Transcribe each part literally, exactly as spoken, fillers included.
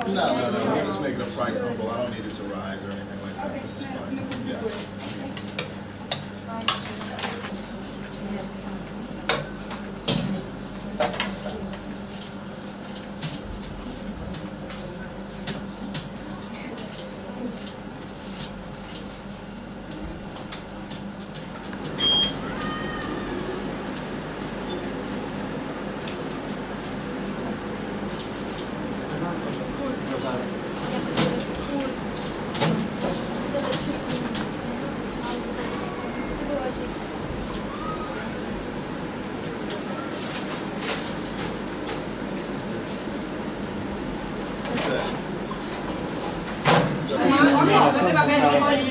No, no, no. We'll just make it a fried crumble. I don't need it to rise or anything like that. This is fine. Yeah. Poteva bere molto.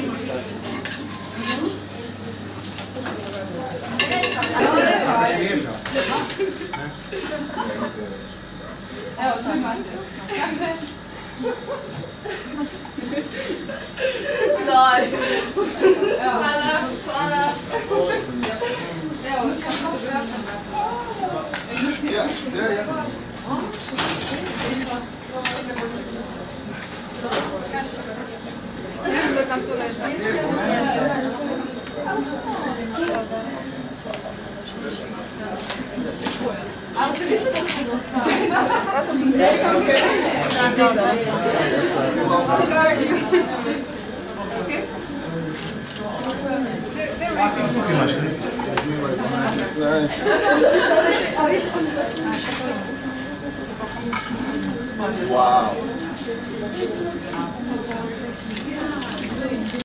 Evo, sve imate. Kaže? Daj. Evo. Hvala, hvala. Evo, sam fotografam. Ja, ja, ja. Kaša. Tam tu leży. A ty wiesz, co Wow.